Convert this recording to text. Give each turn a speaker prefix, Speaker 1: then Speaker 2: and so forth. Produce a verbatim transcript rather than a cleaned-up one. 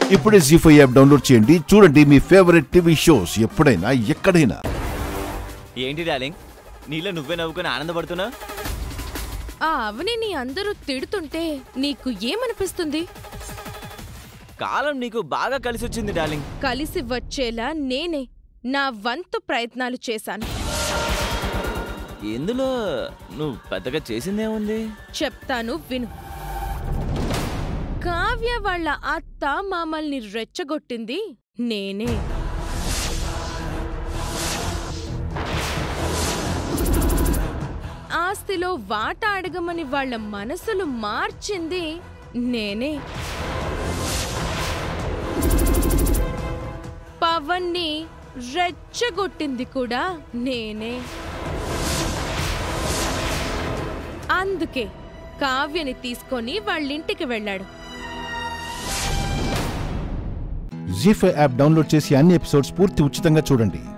Speaker 1: ఇప్పుడే G five app download చేయండి, చూడండి మీ ఫేవరెట్ టీవీ షోస్ ఎప్పుడైనా ఎక్కడైనా.
Speaker 2: ఏంటి డార్లింగ్, నీలో నువ్వే నవ్వుకొని ఆనందపడుతున్నా?
Speaker 3: ఆ అవనిని అందరూ తిడుతుంటే నీకు ఏమనిపిస్తుంది?
Speaker 2: కాలం నీకు బాగా కలిసి వచ్చింది డార్లింగ్.
Speaker 3: కలిసి వచ్చేలా నేనే నా వంతు ప్రయత్నాలు చేశాను.
Speaker 2: ఎందులో నువ్వు పెద్దగా చేసిందేముంది?
Speaker 3: చెప్తాను విను. కావ్య వాళ్ళ అత్త మామల్ని రెచ్చగొట్టింది నేనే. ఆస్తిలో వాటా అడగమని వాళ్ళ మనసులు మార్చింది నేనే. పవన్ని రెచ్చగొట్టింది కూడా నేనే. అందుకే కావ్యని తీసుకొని వాళ్ళింటికి వెళ్ళాడు.
Speaker 1: జీ ఫైవ్ యాప్ డౌన్లోడ్ చేసి అన్ని ఎపిసోడ్స్ పూర్తి ఉచితంగా చూడండి.